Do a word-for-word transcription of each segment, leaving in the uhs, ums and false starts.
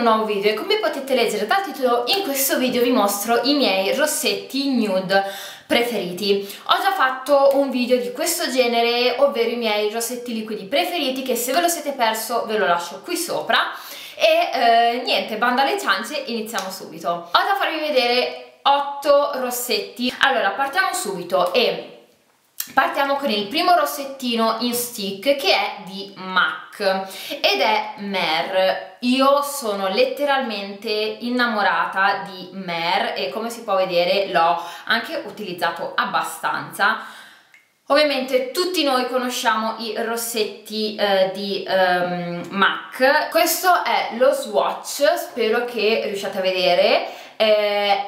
un nuovo video e come potete leggere dal titolo in questo video vi mostro i miei rossetti nude preferiti. Ho già fatto un video di questo genere, ovvero i miei rossetti liquidi preferiti, che se ve lo siete perso ve lo lascio qui sopra. E eh, niente, bando alle ciance, iniziamo subito. Ho da farvi vedere otto rossetti. Allora partiamo subito e partiamo con il primo rossettino in stick, che è di MAC ed è Mer. Io sono letteralmente innamorata di Mer e come si può vedere l'ho anche utilizzato abbastanza. Ovviamente tutti noi conosciamo i rossetti eh, di um, MAC. Questo è lo swatch, spero che riusciate a vedere. eh,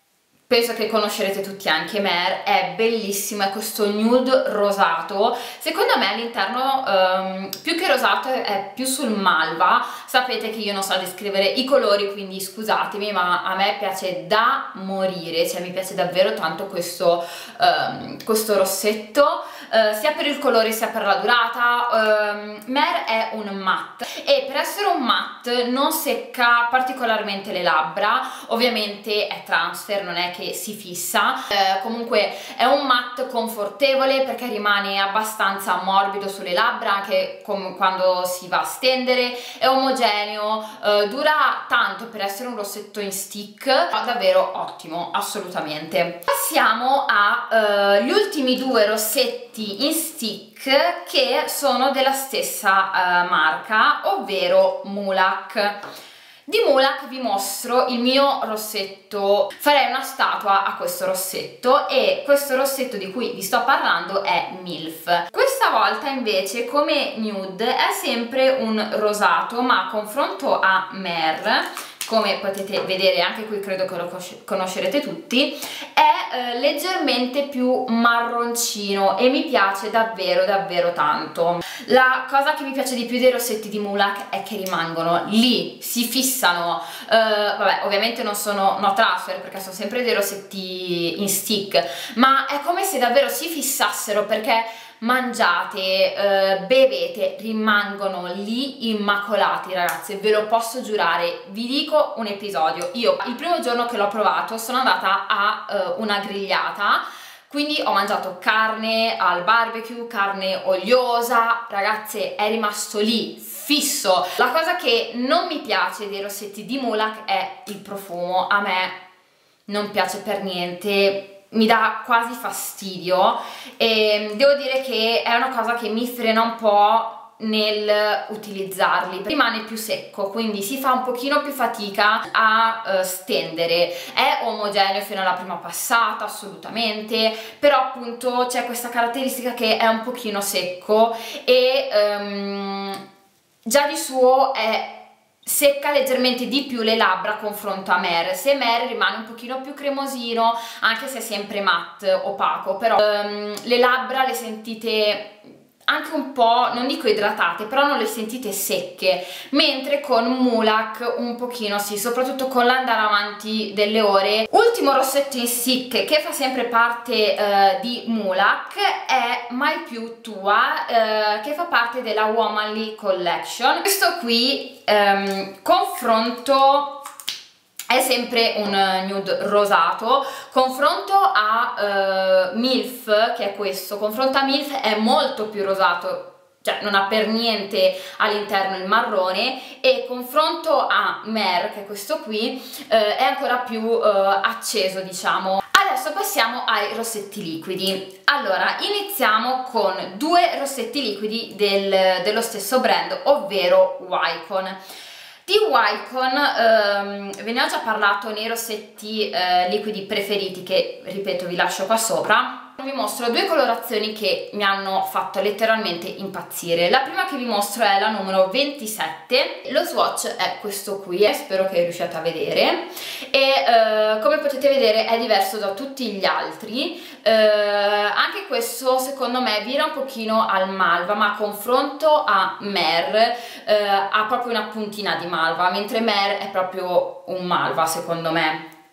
Penso che conoscerete tutti anche Mer, è bellissimo, è questo nude rosato. Secondo me all'interno, um, più che rosato, è più sul malva. Sapete che io non so descrivere i colori, quindi scusatemi, ma a me piace da morire, cioè mi piace davvero tanto questo, um, questo rossetto, uh, sia per il colore sia per la durata. Um, Mer è un matte e per essere un matte non secca particolarmente le labbra, ovviamente è transfer, non è che che si fissa. Eh, comunque è un matte confortevole perché rimane abbastanza morbido sulle labbra anche quando si va a stendere, è omogeneo, eh, dura tanto per essere un rossetto in stick, davvero ottimo, assolutamente. Passiamo agli uh, ultimi due rossetti in stick che sono della stessa uh, marca, ovvero Mulac. Di Mulac vi mostro il mio rossetto, farei una statua a questo rossetto e questo rossetto di cui vi sto parlando è MILF. Questa volta invece come nude è sempre un rosato, ma a confronto a Mer, come potete vedere anche qui, credo che lo conoscerete tutti, è eh, leggermente più marroncino e mi piace davvero davvero tanto. La cosa che mi piace di più dei rossetti di Mulac è che rimangono lì, si fissano. eh, vabbè, ovviamente non sono no transfer perché sono sempre dei rossetti in stick, ma è come se davvero si fissassero, perché mangiate, eh, bevete, rimangono lì immacolati, ragazzi, ve lo posso giurare. Vi dico un episodio: io il primo giorno che l'ho provato sono andata a eh, una grigliata, quindi ho mangiato carne al barbecue, carne oliosa, ragazze, è rimasto lì fisso. La cosa che non mi piace dei rossetti di Mulac è il profumo, a me non piace per niente, mi dà quasi fastidio e devo dire che è una cosa che mi frena un po' nel utilizzarli, rimane più secco, quindi si fa un pochino più fatica a uh, stendere. È omogeneo fino alla prima passata, assolutamente, però appunto c'è questa caratteristica che è un pochino secco e um, già di suo è secca leggermente di più le labbra a confronto a Mer. Se Mer rimane un pochino più cremosino, anche se è sempre matte, opaco, però um, le labbra le sentite anche un po', non dico idratate, però non le sentite secche, mentre con Mulac un pochino sì, soprattutto con l'andare avanti delle ore. Ultimo rossetto in stick che fa sempre parte uh, di Mulac è Mai Più Tua, uh, che fa parte della Womanly Collection. Questo qui um, confronto è sempre un nude rosato, confronto a uh, MILF, che è questo, confronto a MILF è molto più rosato, cioè non ha per niente all'interno il marrone, e confronto a Mer, che è questo qui, uh, è ancora più uh, acceso, diciamo. Adesso passiamo ai rossetti liquidi. Allora, iniziamo con due rossetti liquidi del, dello stesso brand, ovvero Wycon. Di Wycon ehm, ve ne ho già parlato nei rossetti eh, liquidi preferiti, che ripeto vi lascio qua sopra. Vi mostro due colorazioni che mi hanno fatto letteralmente impazzire. La prima che vi mostro è la numero ventisette, lo swatch è questo qui, eh, spero che riusciate a vedere, e eh, come potete vedere è diverso da tutti gli altri. Eh, anche questo secondo me vira un pochino al malva, ma a confronto a Mer eh, ha proprio una puntina di malva, mentre Mer è proprio un malva secondo me.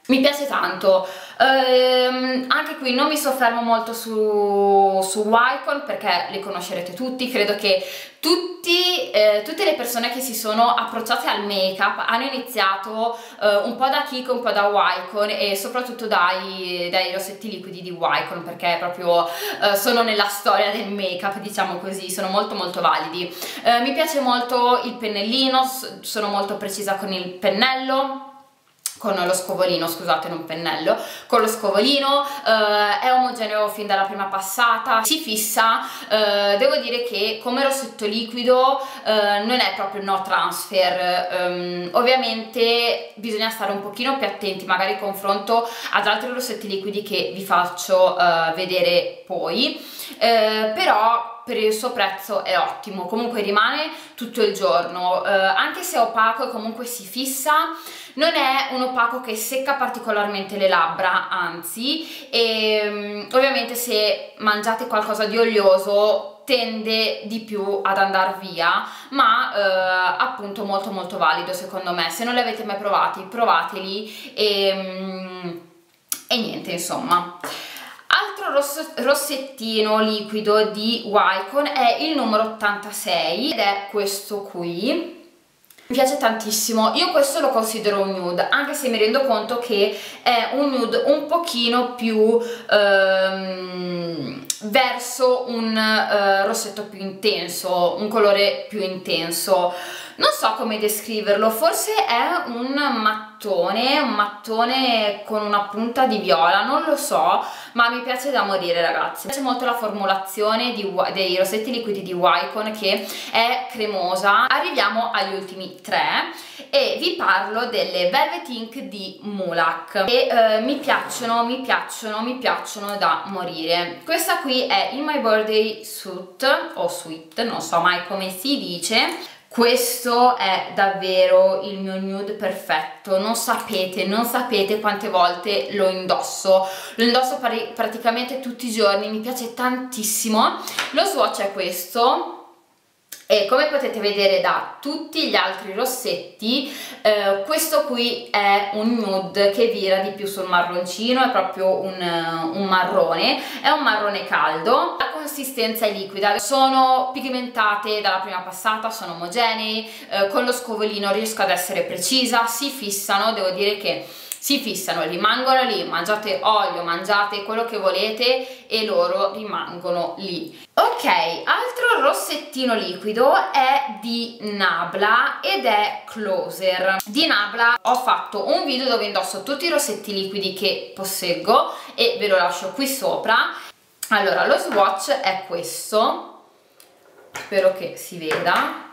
Mi piace tanto, ehm, anche qui non mi soffermo molto su, su Wycon perché li conoscerete tutti, credo che tutti, eh, tutte le persone che si sono approcciate al make up hanno iniziato eh, un po' da Kiko, un po' da Wycon e soprattutto dai, dai rossetti liquidi di Wycon, perché proprio eh, sono nella storia del make up, diciamo così, sono molto molto validi. Eh, mi piace molto il pennellino, sono molto precisa con il pennello, con lo scovolino, scusate, non pennello, con lo scovolino, eh, è omogeneo fin dalla prima passata, si fissa, eh, devo dire che come rossetto liquido eh, non è proprio no transfer, um, ovviamente bisogna stare un pochino più attenti, magari in confronto ad altri rossetti liquidi che vi faccio eh, vedere poi, eh, però per il suo prezzo è ottimo, comunque rimane tutto il giorno, eh, anche se è opaco e comunque si fissa, non è un opaco che secca particolarmente le labbra, anzi, e um, ovviamente se mangiate qualcosa di olioso tende di più ad andare via, ma eh, appunto molto molto valido secondo me. Se non li avete mai provati, provateli e, um, e niente, insomma. Altro rossettino liquido di Wycon è il numero ottantasei ed è questo qui. Mi piace tantissimo, io questo lo considero un nude, anche se mi rendo conto che è un nude un pochino più ehm, verso un eh, rossetto più intenso, un colore più intenso. Non so come descriverlo, forse è un mattone, un mattone con una punta di viola, non lo so, ma mi piace da morire, ragazzi. Mi piace molto la formulazione di, dei rossetti liquidi di Wycon, che è cremosa. Arriviamo agli ultimi tre e vi parlo delle Velvet Ink di Mulac, e eh, mi piacciono, mi piacciono, mi piacciono da morire. Questa qui è In My Birthday Suit, o Sweet, non so mai come si dice. Questo è davvero il mio nude perfetto, non sapete, non sapete quante volte lo indosso, lo indosso praticamente tutti i giorni, mi piace tantissimo. Lo swatch è questo e come potete vedere da tutti gli altri rossetti, eh, questo qui è un nude che vira di più sul marroncino, è proprio un, un marrone, è un marrone caldo. La consistenza è liquida, sono pigmentate dalla prima passata, sono omogenei, eh, con lo scovolino riesco ad essere precisa, si fissano, devo dire che si fissano, rimangono lì, mangiate olio, mangiate quello che volete e loro rimangono lì. Ok, altro rossettino liquido è di Nabla ed è Closer. Di Nabla ho fatto un video dove indosso tutti i rossetti liquidi che posseggo e ve lo lascio qui sopra. Allora, lo swatch è questo, spero che si veda,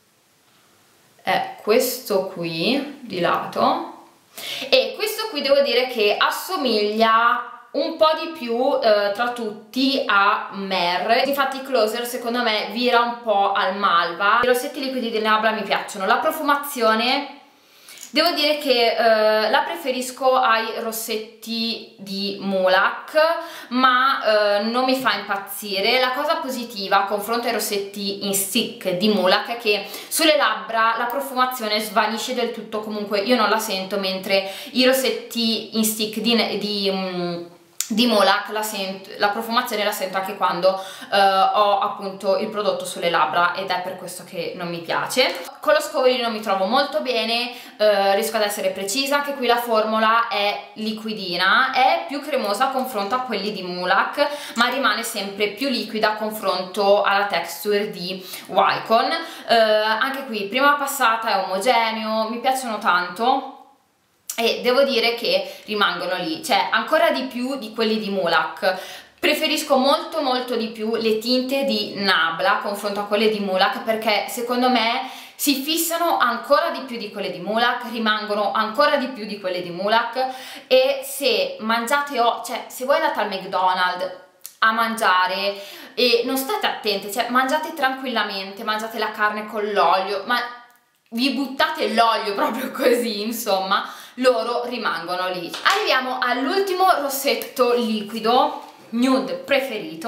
è questo qui di lato. E questo qui devo dire che assomiglia un po' di più eh, tra tutti a Mer, infatti Closer secondo me vira un po' al malva. I rossetti liquidi di Nabla mi piacciono, la profumazione devo dire che eh, la preferisco ai rossetti di Mulac, ma eh, non mi fa impazzire. La cosa positiva a confronto ai rossetti in stick di Mulac è che sulle labbra la profumazione svanisce del tutto, comunque io non la sento, mentre i rossetti in stick di, di um, di Mulac la, sento, la profumazione la sento anche quando uh, ho appunto il prodotto sulle labbra, ed è per questo che non mi piace. Con lo scovolino mi trovo molto bene, uh, riesco ad essere precisa, anche qui la formula è liquidina, è più cremosa a confronto a quelli di Mulac, ma rimane sempre più liquida a confronto alla texture di Wycon. Uh, anche qui prima passata è omogeneo, mi piacciono tanto. E devo dire che rimangono lì, cioè ancora di più di quelli di Mulac. Preferisco molto molto di più le tinte di Nabla a confronto a quelle di Mulac, perché secondo me si fissano ancora di più di quelle di Mulac, rimangono ancora di più di quelle di Mulac, e se mangiate, o cioè se voi andate al McDonald's a mangiare e non state attenti, cioè mangiate tranquillamente, mangiate la carne con l'olio, ma vi buttate l'olio proprio così, insomma, loro rimangono lì. Arriviamo all'ultimo rossetto liquido nude preferito,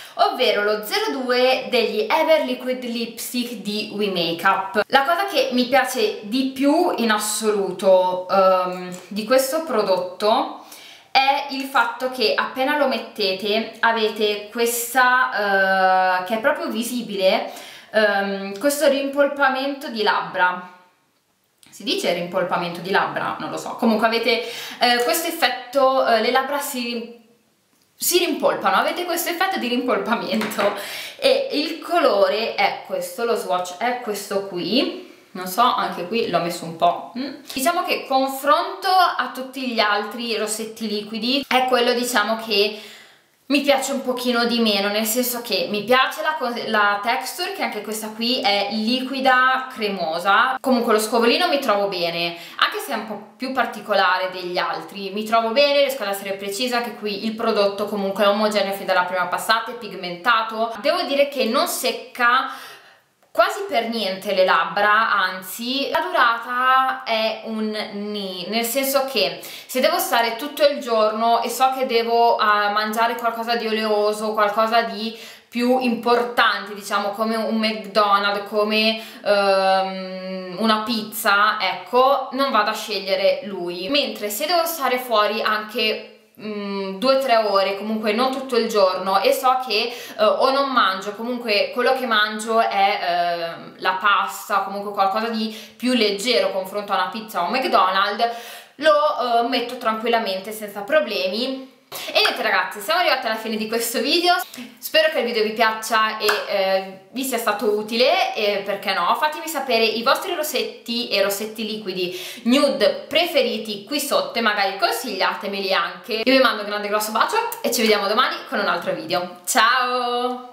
ovvero lo zero due degli Ever Liquid Lipstick di We Makeup. La cosa che mi piace di più in assoluto um, di questo prodotto è il fatto che appena lo mettete avete questa, uh, che è proprio visibile, um, questo rimpolpamento di labbra. Si dice rimpolpamento di labbra? Non lo so. Comunque avete uh, questo effetto, uh, le labbra si si rimpolpano, avete questo effetto di rimpolpamento e il colore è questo, lo swatch è questo qui, non so, anche qui l'ho messo un po'. Mm. Diciamo che confronto a tutti gli altri rossetti liquidi è quello, diciamo, che mi piace un pochino di meno, nel senso che mi piace la, la texture, che anche questa qui è liquida cremosa. Comunque lo scovolino mi trovo bene, anche se è un po' più particolare degli altri, mi trovo bene, riesco ad essere precisa. Anche qui il prodotto comunque è omogeneo fin dalla prima passata, è pigmentato. Devo dire che non secca quasi per niente le labbra, anzi la durata è un ni, nel senso che se devo stare tutto il giorno e so che devo uh, mangiare qualcosa di oleoso, qualcosa di più importante, diciamo come un McDonald's, come um, una pizza, ecco, non vado a scegliere lui. Mentre se devo stare fuori anche due o tre ore, comunque non tutto il giorno, e so che uh, o non mangio, comunque quello che mangio è uh, la pasta, comunque qualcosa di più leggero confronto a una pizza o un McDonald's, lo uh, metto tranquillamente senza problemi. E niente ragazzi, siamo arrivati alla fine di questo video, spero che il video vi piaccia e eh, vi sia stato utile, e perché no, fatemi sapere i vostri rossetti e rossetti liquidi nude preferiti qui sotto e magari consigliatemeli anche. Io vi mando un grande grosso bacio e ci vediamo domani con un altro video. Ciao!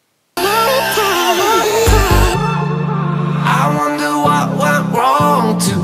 I wonder what went wrong to